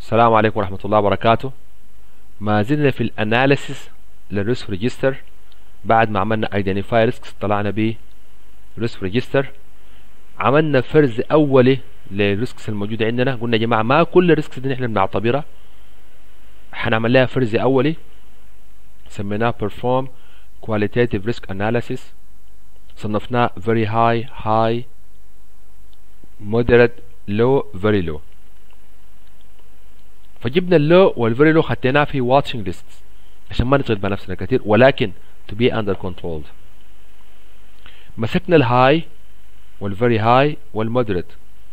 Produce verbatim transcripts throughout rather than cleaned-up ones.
السلام عليكم ورحمة الله وبركاته. ما زلنا في الاناليسيس للريسك ريجستر. بعد ما عملنا ايدنتيفاي ريسكس طلعنا ب ريسك ريجستر، عملنا فرز اولي للريسكس الموجودة عندنا. قلنا يا جماعة ما كل الريسكس دي نحن بنعتبرها، حنعمل لها فرز اولي سميناه perform qualitative risk analysis. صنفناه very high, high, moderate, low, very low. فجبنا اللو والفيري لو خدناه في واتشنج ليست عشان ما نشغل بنفسنا كتير، ولكن to be under controlled. مسكنا الهاي والفيري هاي والمودريت،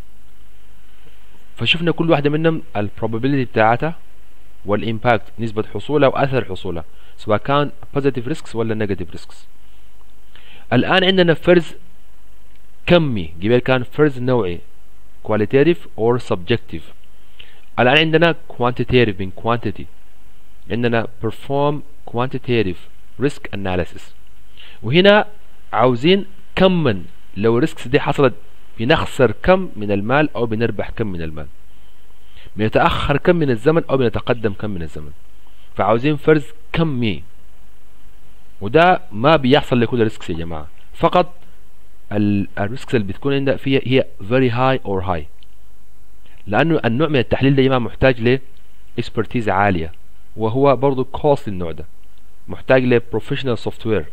فشفنا كل واحدة منهم البروبابيلتي بتاعتها والامباكت، نسبة حصولها واثر حصولها، سواء كان positive risks ولا negative risks. الان عندنا فرز كمي، قبل كان فرز نوعي qualitative or subjective. الآن عندنا quantitative من quantity، عندنا perform quantitative risk analysis. وهنا عاوزين كم لو risks دي حصلت بنخسر كم من المال أو بنربح كم من المال، بنتأخر كم من الزمن أو بنتقدم كم من الزمن. فعاوزين فرز كمي، وده ما بيحصل لكل risks يا جماعة، فقط الريسكس اللي بتكون عندنا فيها هي very high or high، لأنه النوع من التحليل ده يا جماعة محتاج ل expertise عالية، وهو برضو cost النوع ده، محتاج ل professional software.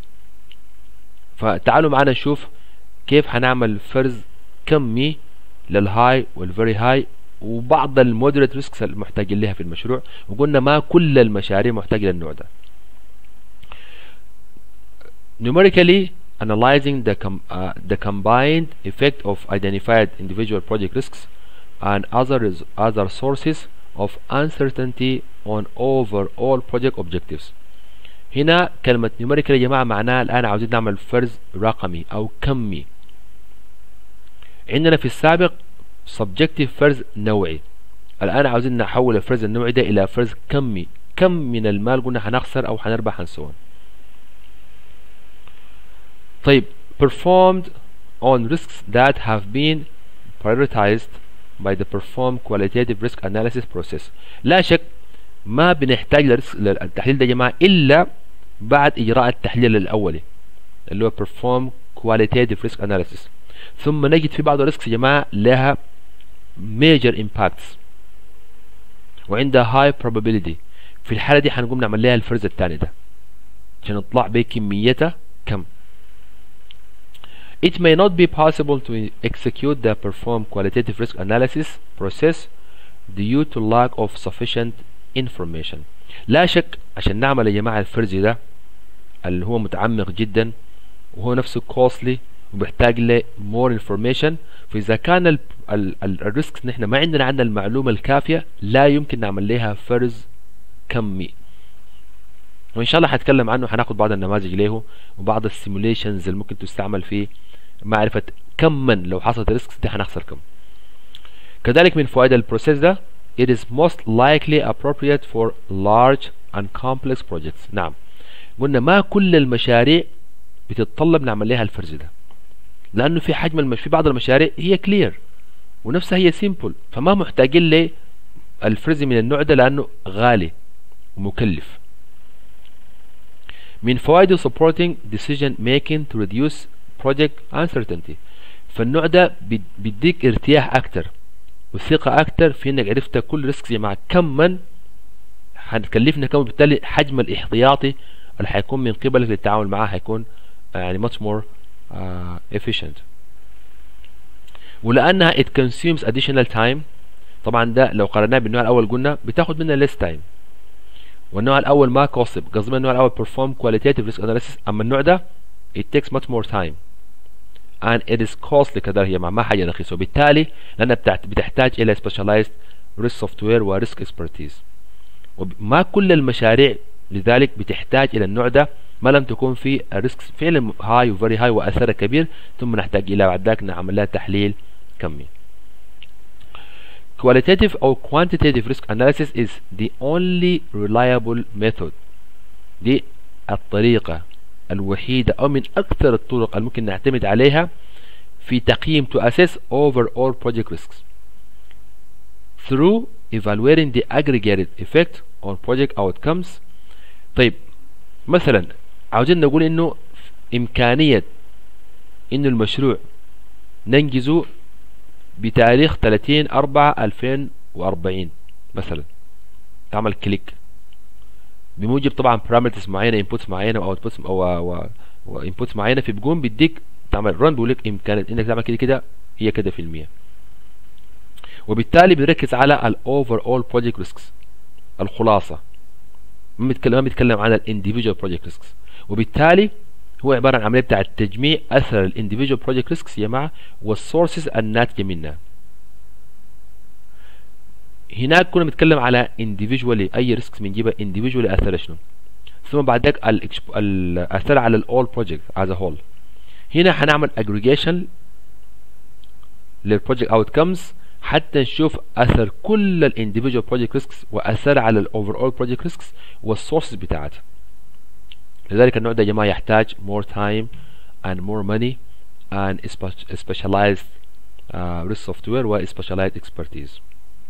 فتعالوا معنا نشوف كيف هنعمل فرز كمي للهاي والفيري هاي وبعض المودريت ريسكس المحتاجين لها في المشروع. وقلنا ما كل المشاريع محتاجة للنوع ده. numerically analyzing the, com uh, the combined effect of identified individual project risks and other other sources of uncertainty on overall project objectives. هنا كلمة numerical يا جماعة معناها الآن عاوزين نعمل فرز رقمي أو كمي. عندنا في السابق subjective فرز نوعي، الآن عاوزين نحول الفرز النوعي ده إلى فرز كمي، كم من المال قلنا هنخسر أو هنربح هنسوان. طيب performed on risks that have been prioritized by the perform qualitative risk analysis process. لا شك ما بنحتاج للتحليل ده يا جماعة إلا بعد إجراء التحليل الأولي اللي هو perform qualitative risk analysis. ثم نجد في بعض الريسكس يا جماعة لها major impacts وعندها high probability. في الحالة دي هنقوم نعمل لها الفرز الثاني ده عشان نطلع بكميتها كم. It may not be possible to execute the perform qualitative risk analysis process due to lack of sufficient information. لا شك عشان نعمل يا جماعة الفرز ده اللي هو متعمق جدا وهو نفسه costly وبيحتاج له more information. فإذا كان الريسك نحن ما عندنا عندنا المعلومة الكافية لا يمكن نعمل لها فرز كمي، وإن شاء الله هنتكلم عنه، هناخد بعض النماذج له وبعض السيموليشنز اللي ممكن تستعمل في معرفة كم من لو حصلت ريسكس دي هنخسر كم. كذلك من فوائد البروسيس ده it is most likely appropriate for large and complex projects. نعم قلنا ما كل المشاريع بتتطلب نعمل لها الفرز ده، لأنه في حجم المش... في بعض المشاريع هي كلير ونفسها هي سيمبل، فما محتاجين له الفرز من النوع ده لأنه غالي ومكلف. من فوائده supporting decision making to reduce project uncertainty. فالنوع ده بيديك ارتياح اكتر وثقة اكتر في انك عرفت كل ريسك مع كم من هتكلفنا كم، بالتالي حجم الاحتياطي اللي هيكون من قبلك للتعامل معاه هيكون يعني much more uh, efficient. ولانها it consumes additional time، طبعا ده لو قارناه بالنوع الاول قلنا بتاخد منها less time، والنوع الاول ما كوست، قصدنا النوع الاول perform qualitative risk analysis، اما النوع ده it takes much more time and it is costly كذلك هي ما حاجة رخيصة، وبالتالي لأنها بتحتاج إلى specialized risk software و risk expertise. وما كل المشاريع لذلك بتحتاج إلى النوع ده ما لم تكون في الريسك فعلا هاي و very high وأثرها كبير، ثم نحتاج إلى بعد ذلك نعمل لها تحليل كمي. Qualitative or quantitative risk analysis is the only reliable method. دي الطريقة الوحيدة أو من أكثر الطرق الممكن نعتمد عليها في تقييم to assess overall project risks through evaluating the aggregated effect on project outcomes. طيب مثلا عاوزين نقول انه امكانية انه المشروع ننجزه بتاريخ ثلاثين أربعة ألفين وأربعين مثلا، تعمل كليك بموجب طبعا parameters معينة inputs معينة او outputs او inputs معينة، في بيقوم بيديك تعمل رن بيقول لك امكانية انك تعمل كده كده هي كده في المية. وبالتالي بنركز على ال overall project risks، الخلاصة، ما بيتكلم ما بيتكلم عن ال individual project risks. وبالتالي هو عبارة عن عملية بتاعة تجميع أثر ال individual project risks يا جماعة والسورسز الناتجة منها. هناك كنا بنتكلم على individually أي risks بنجيبها individually أثرها شنو، ثم بعد ذلك الأثر على ال all project as a whole. هنا هنعمل aggregation لل project outcomes حتى نشوف أثر كل ال individual project risks وأثر على ال overall project risks والسورسز بتاعتها. لذلك النوع ده يا جماعة يحتاج more time and more money and specialized uh, risk software و specialized expertise.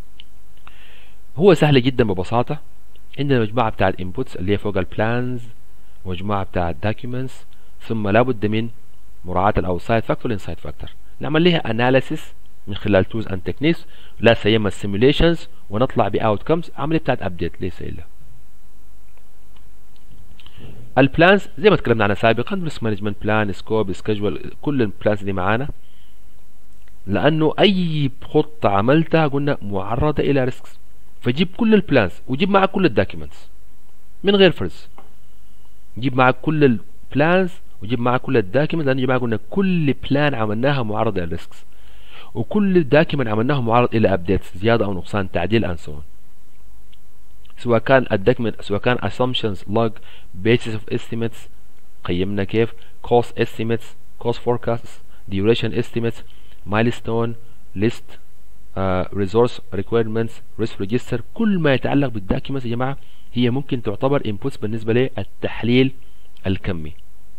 هو سهل جدا ببساطة. عندنا مجموعة بتاعة inputs اللي هي فوق البلانز، ومجموعة بتاعة documents، ثم لابد من مراعاة الأوسايد فاكتور والإنسايد فاكتور. نعمل لها analysis من خلال tools and techniques لا سيما simulations، ونطلع ب outcomes عملية بتاعة update ليس إلا. البلانز زي ما تكلمنا عنها سابقا، ريسك مانجمنت بلان، سكوب، سكجول، كل البلانز دي معانا، لانه اي خطه عملتها قلنا معرضه الى ريسكس، فجيب كل البلانز وجيب معك كل الدوكيومنتس من غير فرز. جيب معك كل البلانز وجيب معك كل الدوكيومنتس، لانه جماعه قلنا كل بلان عملناها معرضه الى ريسكس، وكل دوكيومنت عملناه معرض الى ابديتس، زياده او نقصان، تعديل اند سو. سواء كان الدوكيمنت سواء كان assumptions log basis of estimates قيمنا كيف، cost estimates cost forecasts duration estimates milestone list uh, resource requirements risk register، كل ما يتعلق بالدوكيمنتس يا جماعه هي ممكن تعتبر inputs بالنسبه للتحليل الكمي.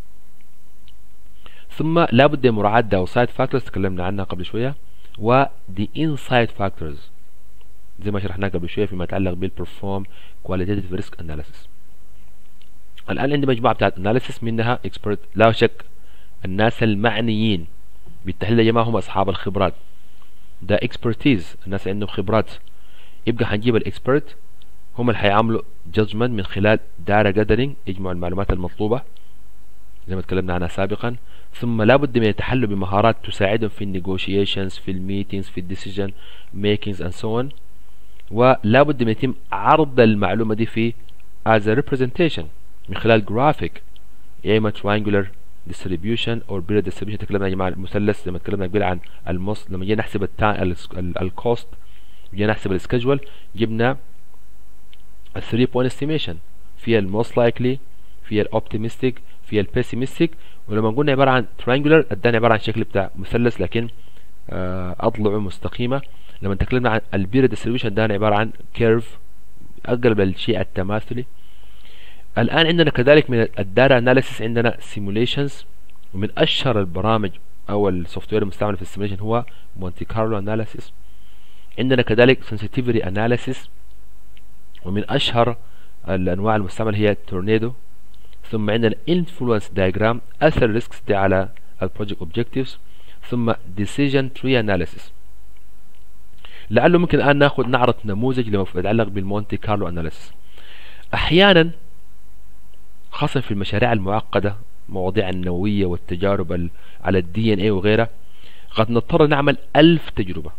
ثم لابد من مراعاه downside factors تكلمنا عنها قبل شويه، و the inside factors زي ما شرحناه قبل شويه فيما يتعلق بالبرفورم كواليتيف ريسك اناليسيس. الان عندي مجموعه بتاعت اناليسيس منها اكسبرت، لا شك الناس المعنيين بالتحليل يا جماعه هم اصحاب الخبرات، ده اكسبرتيز، الناس عندهم خبرات. يبقى هنجيب الاكسبرت هم اللي هيعملوا جادجمنت من خلال داتا جاذرينج، يجمعوا المعلومات المطلوبه زي ما تكلمنا عنها سابقا. ثم لابد من يتحلوا بمهارات تساعدهم في النيغوشيشنز، في الميتينجز، في الديسيجن ميكينجز اند سو اون. ولا بد من يتم عرض المعلومة دي في as a representation من خلال جرافيك، يا اما triangular distribution او period distribution. تكلمنا يا جماعة المثلث لما تكلمنا قبل عن المص، لما جينا نحسب الكوست وجينا نحسب السكجول جبنا ال three point estimation، فيها الموست لايكلي، فيها الاوبتيمستيك، فيها البيسيمستيك. ولما قلنا عبارة عن triangular ادانا عبارة عن شكل بتاع مثلث لكن اضلعه مستقيمة. لما تكلمنا عن البيريد ديستريبيوشن ده عباره عن كيرف اقرب للشيء التماثلي. الان عندنا كذلك من الداتا اناليسيس عندنا سيموليشنز، ومن اشهر البرامج او السوفت وير المستعمل في السيموليشن هو مونتي كارلو اناليسيس. عندنا كذلك سنسيتيفيتي اناليسيس، ومن اشهر الانواع المستعمله هي تورنيدو. ثم عندنا انفلونس دايجرام، اثر الريسكس دي على البروجكت اوبجكتيفز. ثم ديسيجن تري اناليسيس. لعله ممكن الان ناخذ نعرض نموذج لما يتعلق بالمونتي كارلو اناليسيس. احيانا خاصه في المشاريع المعقده، مواضيع النوويه والتجارب على الدي ان اي وغيرها، قد نضطر نعمل ألف تجربه،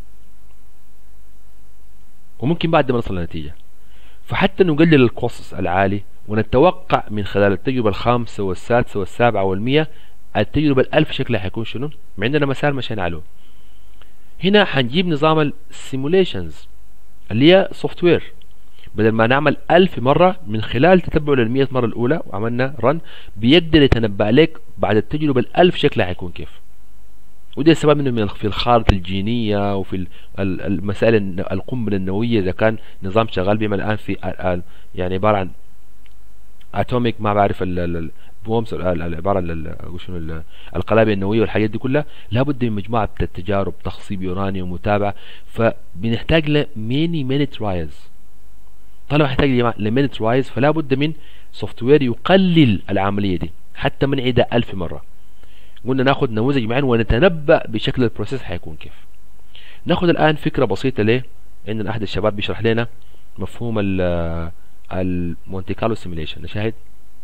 وممكن بعد ما نصل لنتيجه. فحتى نقلل الكوست العالي ونتوقع من خلال التجربه الخامسه والسادسه والسابعه والمية التجربه الألف شكلها حيكون شنو؟ عندنا مسار مشينا عليه. هنا حنجيب نظام السيموليشنز اللي هي سوفت وير، بدل ما نعمل ألف مرة من خلال تتبع للمية مرة الأولى وعملنا رن، بيقدر يتنبأ لك بعد التجربة الألف شكلها حيكون كيف. وده السبب انه من في الخارطة الجينية وفي المسائل القنبلة النووية، إذا كان نظام شغال بما الآن في يعني عبارة عن اتوميك ما بعرف بومز العباره عن شنو القنابل النوويه والحاجات دي كلها، لابد من مجموعه التجارب، تخصيب يورانيوم ومتابعه. فبنحتاج لميني ميني ترايلز. طالما نحتاج لميني ترايلز فلا بد من سوفت وير يقلل العمليه دي حتى من عيدها ألف مره. قلنا ناخذ نموذج معين ونتنبأ بشكل البروسيس حيكون كيف. ناخذ الان فكره بسيطه ليه ان احد الشباب بيشرح لنا مفهوم المونتي كارلو سيميليشن. نشاهد.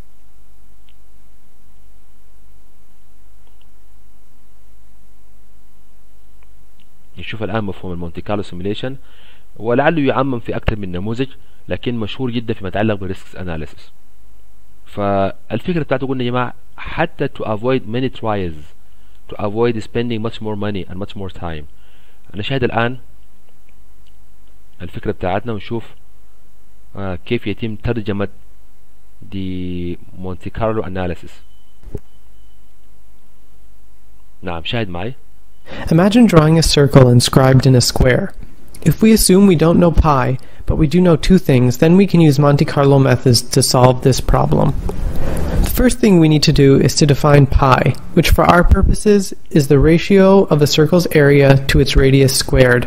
نشوف الان مفهوم المونتي كارلو سيميليشن، ولعله يعمم في اكثر من نموذج لكن مشهور جدا فيما يتعلق بالريسك اناليسيس. فالفكره بتاعته قلنا يا جماعه حتى to avoid many trials, to avoid spending much more money and much more time. نشاهد الآن الفكرة بتاعتنا ونشوف آه كيف يتم ترجمة دي مونتي كارلو أناليسيس. نعم شاهد معي. Imagine drawing a circle inscribed in a square. If we assume we don't know pi, but we do know two things, then we can use Monte Carlo methods to solve this problem. The first thing we need to do is to define pi, which for our purposes is the ratio of a circle's area to its radius squared.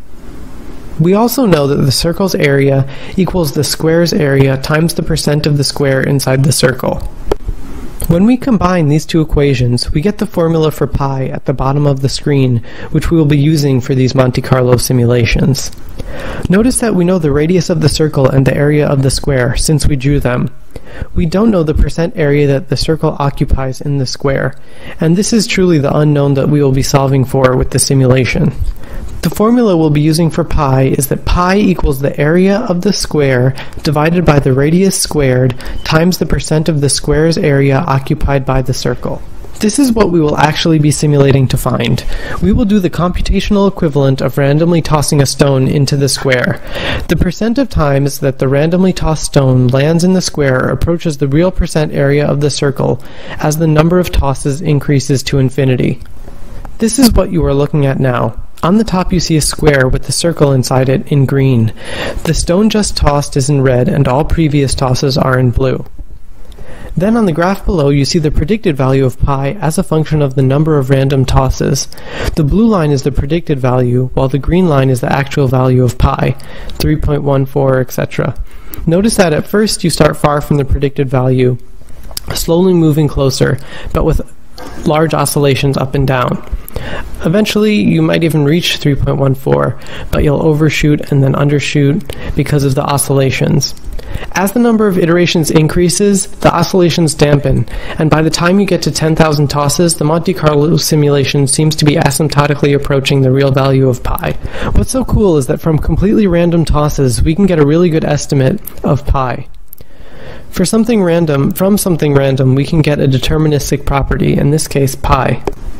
We also know that the circle's area equals the square's area times the percent of the square inside the circle. When we combine these two equations, we get the formula for pi at the bottom of the screen, which we will be using for these Monte Carlo simulations. Notice that we know the radius of the circle and the area of the square since we drew them. We don't know the percent area that the circle occupies in the square, and this is truly the unknown that we will be solving for with the simulation. The formula we'll be using for pi is that pi equals the area of the square divided by the radius squared times the percent of the square's area occupied by the circle. This is what we will actually be simulating to find. We will do the computational equivalent of randomly tossing a stone into the square. The percent of times that the randomly tossed stone lands in the square approaches the real percent area of the circle as the number of tosses increases to infinity. This is what you are looking at now. On the top you see a square with the circle inside it in green. The stone just tossed is in red and all previous tosses are in blue. Then on the graph below you see the predicted value of pi as a function of the number of random tosses. The blue line is the predicted value while the green line is the actual value of pi, three point one four, et cetera. Notice that at first you start far from the predicted value, slowly moving closer, but with large oscillations up and down. Eventually, you might even reach three point one four, but you'll overshoot and then undershoot because of the oscillations. As the number of iterations increases, the oscillations dampen, and by the time you get to ten thousand tosses, the Monte Carlo simulation seems to be asymptotically approaching the real value of pi. What's so cool is that from completely random tosses, we can get a really good estimate of pi. For something random, from something random, we can get a deterministic property, in this case pi.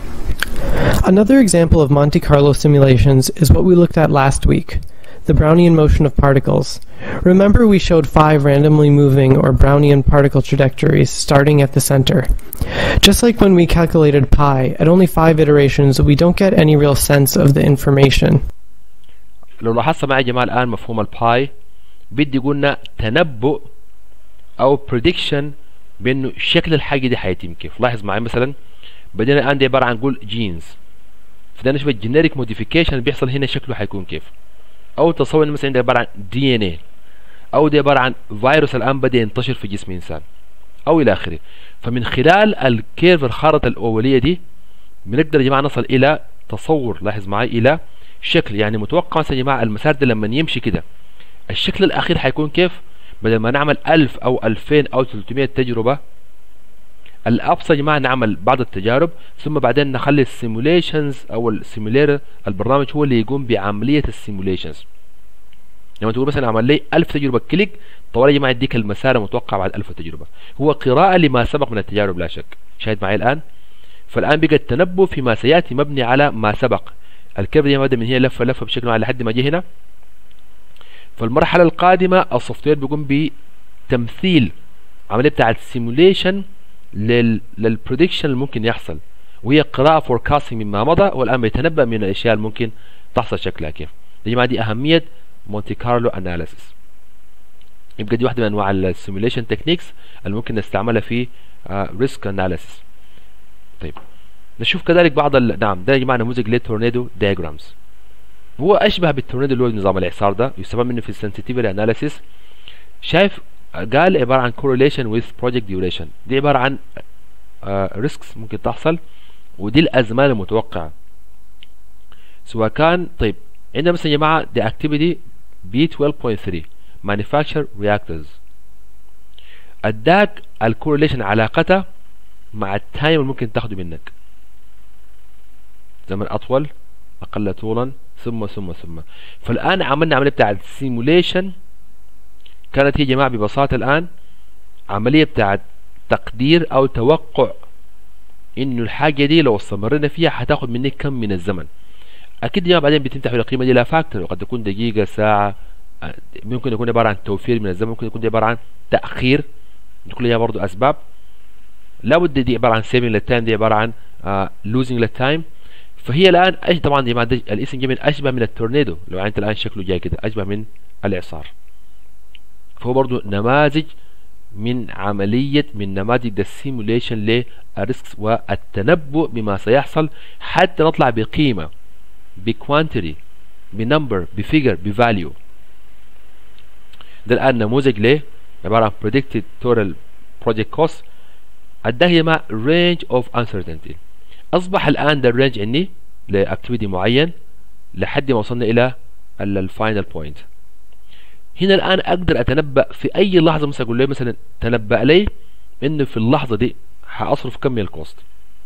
Another example of Monte Carlo simulations is what we looked at last week, the Brownian motion of particles. Remember we showed five randomly moving or Brownian particle trajectories starting at the center. Just like when we calculated pi, at only five iterations we don't get any real sense of the information. لو لاحظت معي يا جماعة الآن مفهوم الباي بدي قلنا تنبؤ أو prediction بأنه شكل الحاجة دي حيتم كيف. لاحظ معي مثلا بدينا الآن دي عبارة عن نقول جينز، فده نشوف الجينيريك موديفيكيشن بيحصل هنا شكله حيكون كيف. أو تصور مثلا ده عبارة عن دي ان اي، أو ده عبارة عن فيروس الآن بدأ ينتشر في جسم إنسان، أو إلى آخره. فمن خلال الكيرف الخارطة الأولية دي بنقدر يا جماعة نصل إلى تصور، لاحظ معي، إلى شكل. يعني متوقع مثلا يا جماعة المسار ده لما يمشي كده الشكل الأخير حيكون كيف. بدل ما نعمل ألف أو ألفين أو ثلاثمية تجربة، الأبسط يا جماعة نعمل بعض التجارب ثم بعدين نخلي السيموليشنز أو السيمولير البرنامج هو اللي يقوم بعملية السيموليشنز. لما تقول مثلا عمل لي ألف تجربة كليك طوال يا جماعة يديك المسار المتوقع بعد ألف تجربة. هو قراءة لما سبق من التجارب لا شك. شاهد معي الآن؟ فالآن بقى التنبؤ فيما سيأتي مبني على ما سبق. الكيرف دي بدأ من هنا لفة لفة بشكل معين لحد ما جه هنا. فالمرحلة القادمة السوفت وير بيقوم بتمثيل عملية بتاعة السيموليشن لل للبريدكشن اللي ممكن يحصل، وهي قراءة فوركاستنج مما مضى، والآن بيتنبأ من الأشياء اللي ممكن تحصل شكلها كيف. يا جماعة دي أهمية مونتي كارلو أناليسيس. يبقى دي واحده من انواع السيموليشن تكنيكس اللي ممكن نستعملها في ريسك اناليسيس. طيب نشوف كذلك بعض ال... نعم ده يا جماعه نموذج للتورنيدو دايجرامز، هو اشبه بالتورنيدو اللي هو نظام الاعصار ده، يستفاد منه في السنسيتيفيتي اناليسيس. شايف قال عباره عن correlation with project duration، دي عباره عن ريسكس uh, ممكن تحصل، ودي الازمان المتوقعه سواء كان. طيب عندنا مثلا يا جماعه the activity بي اثناشر نقطة ثلاثة manufacture reactors، اداك الكورليشن علاقتها مع التايم اللي ممكن تاخده منك، زمن اطول اقل طولا ثم ثم ثم. فالان عملنا عمليه بتاعت سيموليشن، كانت هي يا جماعه ببساطه الان عمليه بتاعت تقدير او توقع انه الحاجه دي لو استمرنا فيها هتاخد منك كم من الزمن. اكيد يا جماعه بعدين بتمتح في القيمه دي لها فاكتور، قد تكون دقيقه ساعه، ممكن يكون عباره عن توفير من الزمن، ممكن يكون عباره عن تاخير، دي كلها برضو اسباب. لابد دي عباره عن سيفنج للتايم، دي عباره عن لوزنج للتايم. فهي الان أج... طبعا دي مع الاسم جاي من اشبه من التورنيدو، لو انت الان شكله جاي كده اشبه من الاعصار. فهو برضو نماذج من عمليه من نماذج السيموليشن للريسكس والتنبؤ بما سيحصل، حتى نطلع بقيمه بكوانتيتي بنمبر بفيجر بفاليو. ده الان نموذج ليه عباره عن predicted total project cost، اداه مع range of uncertainty. اصبح الان ده الرينج عندي لاكتيفيتي معين لحد ما وصلنا الى الفاينل بوينت. هنا الان اقدر اتنبأ في اي لحظه، مثلا اقول له مثلا تنبأ لي انه في اللحظه دي هاصرف كم من الكوست،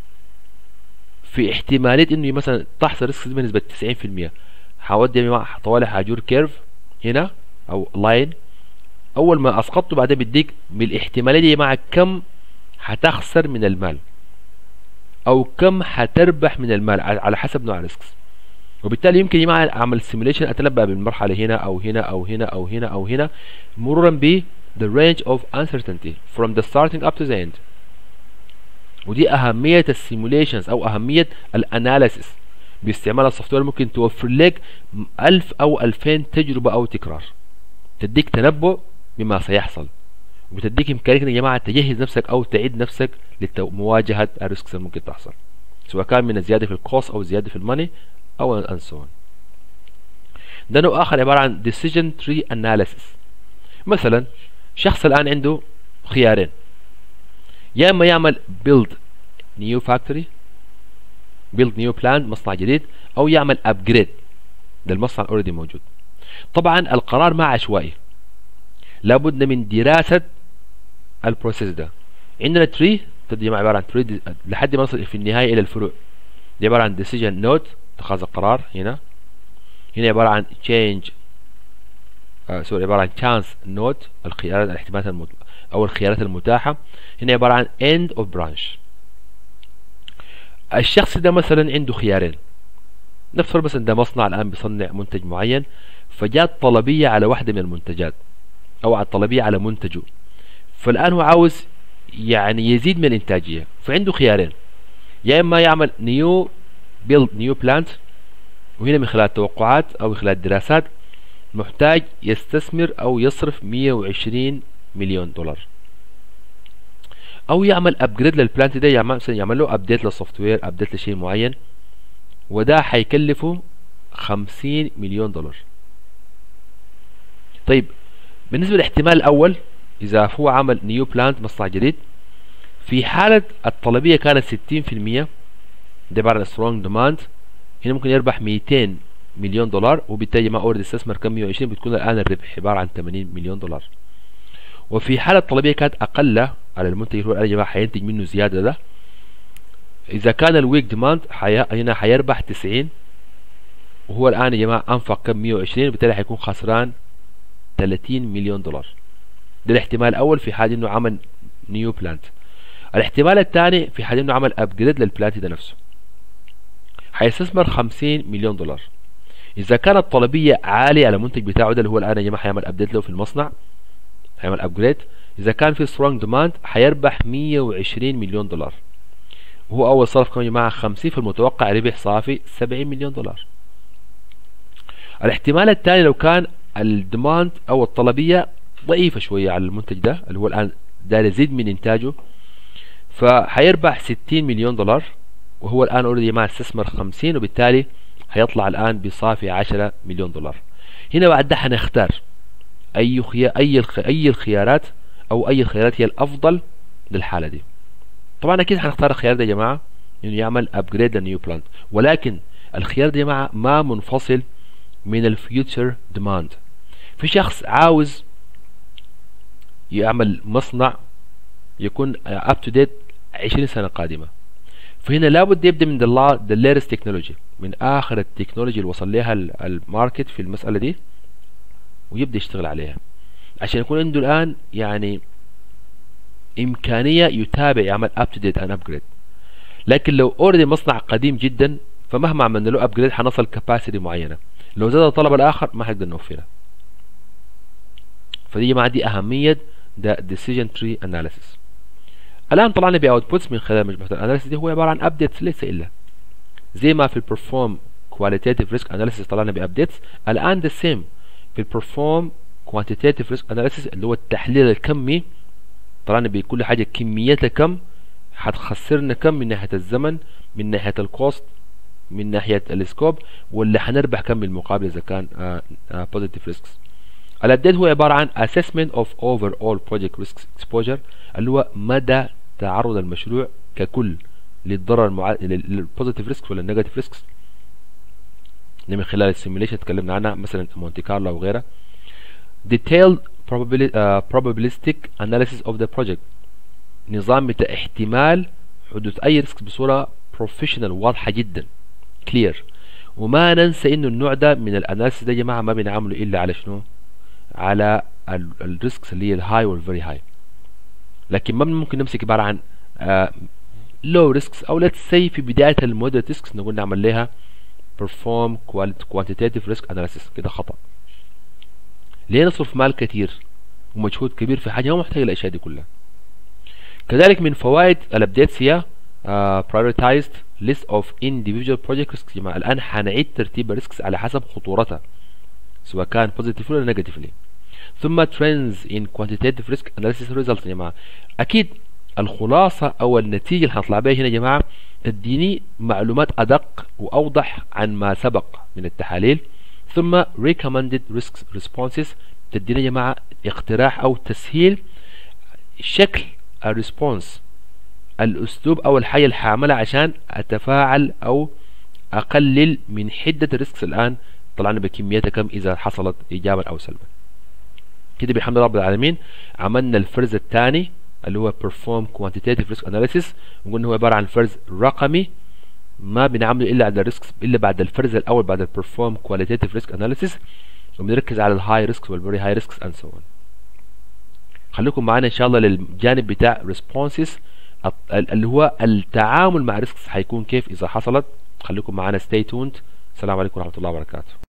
في احتماليه انه مثلا تحصل ريسك بنسبه تسعين في المية. هودي يا جماعه طوالي هاجور كيرف هنا او لاين، اول ما اسقطته بعدين بديك بالاحتماليه دي يا جماعه كم هتخسر من المال او كم هتربح من المال على حسب نوع الريسكس. وبالتالي يمكن يا جماعه اعمل سيموليشن اتنبأ بالمرحله هنا او هنا او هنا او هنا او هنا مرورا ب the range of uncertainty from the starting up to the end. ودي اهميه السيموليشنز او اهميه الاناليسيس باستعمال السوفت وير. ممكن توفر لك ألف او ألفين تجربه او تكرار، تديك تنبؤ بما سيحصل، وبتديك امكانيه يا جماعه تجهز نفسك او تعيد نفسك لمواجهه الريسكس اللي ممكن تحصل، سواء كان من الزياده في الكوست او الزياده في الماني او ان سو اون. ده نوع اخر عباره عن decision tree analysis. مثلا شخص الان عنده خيارين، يا اما يعمل build new factory build new plant مصنع جديد، او يعمل upgrade للمصنع اوريدي موجود. طبعا القرار ما عشوائي، لابد من دراسه البروسيس ده. عندنا تري تدي عباره عن تري لحد ما نصل في النهايه الى الفروع، دي عباره عن decision node اتخاذ القرار، هنا هنا عباره عن change آه سوري عباره عن chance node الخيارات الاحتمالات المت... او الخيارات المتاحه، هنا عباره عن end of branch. الشخص ده مثلا عنده خيارين، نفترض مثلا ده مصنع الان بيصنع منتج معين، فجات طلبيه على واحده من المنتجات او على الطلبيه على منتجه، فالان هو عاوز يعني يزيد من الانتاجيه، فعنده خيارين، يا اما يعمل نيو بيلد نيو بلانت، وهنا من خلال التوقعات او من خلال الدراسات محتاج يستثمر او يصرف مية وعشرين مليون دولار، او يعمل ابجريد للبلانت ده، يعمل مثلا يعمل له ابديت للسوفت وير، ابديت لشيء معين، وده حيكلفه خمسين مليون دولار. طيب بالنسبه للاحتمال الاول، اذا هو عمل نيو بلانت مصنع جديد، في حاله الطلبيه كانت ستين في المية، ده عباره عن سترونج ديماند، هنا ممكن يربح مئتين مليون دولار، وبالتالي ما اوريدي استثمر كم مية وعشرين، بتكون الان الربح عباره عن ثمانين مليون دولار. وفي حاله الطلبيه كانت اقل على المنتج اللي هو الان يا جماعه حينتج منه زياده، ده اذا كان الويك ديماند حي... هنا حيربح تسعين، وهو الان يا جماعه انفق كم مية وعشرين، وبالتالي حيكون خسران ثلاثين مليون دولار. ده الاحتمال الاول في حال انه عمل نيو بلانت. الاحتمال الثاني في حال انه عمل ابجريد للبلانت ده نفسه، حيستثمر خمسين مليون دولار. اذا كانت الطلبيه عاليه على المنتج بتاعه ده اللي هو الان يا جماعه حيعمل ابديت له في المصنع، حيعمل ابجريد، اذا كان في سترونج ديماند حيربح مية وعشرين مليون دولار، وهو اول صرف كم يا جماعه خمسين، في المتوقع ربح صافي سبعين مليون دولار. الاحتمال الثاني لو كان الديماند او الطلبيه ضعيفة شوية على المنتج ده اللي هو الآن داير يزيد من إنتاجه، فهيربح ستين مليون دولار، وهو الآن اوريدي ما استثمر خمسين، وبالتالي هيطلع الآن بصافي عشرة مليون دولار. هنا بعد ده حنختار أي خيار أي الخ... أي الخيارات أو أي الخيارات هي الأفضل للحالة دي. طبعا أكيد حنختار الخيار ده يا جماعة إنه يعمل أبجريد للنيو بلانت، ولكن الخيار ده يا جماعة ما منفصل من الفيوتشر ديماند. في شخص عاوز يعمل مصنع يكون اب تو ديت عشرين سنة قادمة، فهنا لابد يبدأ من the latest technology، من آخر التكنولوجيا اللي وصل لها الماركت في المسألة دي، ويبدأ يشتغل عليها عشان يكون عنده الآن يعني إمكانية يتابع يعمل اب تو ديت and upgrade. لكن لو اوريدي مصنع قديم جدا فمهما عملنا له ابجريد حنصل كاباسيتي معينة، لو زاد الطلب الآخر ما حنقدر نوفرها. فدي ما عندي أهمية ده decision tree analysis. الآن طلعنا بأوتبوتس من خلال مجموعة الأناليسيس دي، هو عبارة عن أبديتس ليس إلا زي ما في البرفورم كواليتيتيف ريسك أناليسيس طلعنا بأبديتس، الآن ده سيم في البرفورم كوانتيتيف ريسك أناليسيس اللي هو التحليل الكمي، طلعنا بكل حاجة كميتها كم، هتخسرنا كم من ناحية الزمن، من ناحية الكوست، من ناحية السكوب، واللي هنربح كم بالمقابل إذا كان بوزيتيف ريسكس. الابديت هو عبارة عن assessment of overall project risk exposure اللي هو مدى تعرض المشروع ككل للضرر المع... للبوزيتيف ريسك ولا النيجاتيف ريسكس، من خلال السيميوليشن تكلمنا عنها مثلا مونتي كارلو او غيرها. detailed probability, uh, probabilistic analysis of the project، نظام بتاع احتمال حدوث اي ريسك بصورة بروفيشنال واضحة جدا clear. وما ننسى انه النوع ده من الاناليسيس ده يا جماعة ما بنعمله الا على شنو؟ على الريسكس اللي هي الهاي والفيري هاي، لكن ما ممكن نمسك عبارة عن لو ريسكس او ليتس سي في بداية المودريت ريسكس نقول نعمل لها perform quantitative risk analysis، كده خطأ. ليه نصرف مال كتير ومجهود كبير في حاجة ما محتاجة الاشياء دي كلها. كذلك من فوائد الابديتس هي uh, prioritized list of individual project risks. يا جماعة الآن حنعيد ترتيب الريسكس على حسب خطورتها سواء كان positively ولا negatively. ثم trends in quantitative risk analysis results. يا جماعة أكيد الخلاصة أو النتيجة اللي هنطلع بها هنا يا جماعة تديني معلومات أدق وأوضح عن ما سبق من التحاليل. ثم recommended risk responses تدينا يا جماعة اقتراح أو تسهيل شكل الريسبونس، الأسلوب أو الحاجة اللي هعملها عشان أتفاعل أو أقلل من حدة الريسكس الآن طلعنا بكميتها كم إذا حصلت إيجابا أو سلبا. كده بحمد رب العالمين عملنا الفرز الثاني اللي هو perform quantitative risk analysis، وقلنا هو عبارة عن فرز رقمي ما بنعمله إلا على الريسكس إلا بعد الفرز الأول بعد ال perform qualitative risk analysis، وبنركز على الهاي ريسكس والفيري هاي ريسكس and so on. خليكم معانا إن شاء الله للجانب بتاع responses اللي هو التعامل مع ريسكس هيكون كيف إذا حصلت. خليكم معانا stay tuned. السلام عليكم ورحمة الله وبركاته.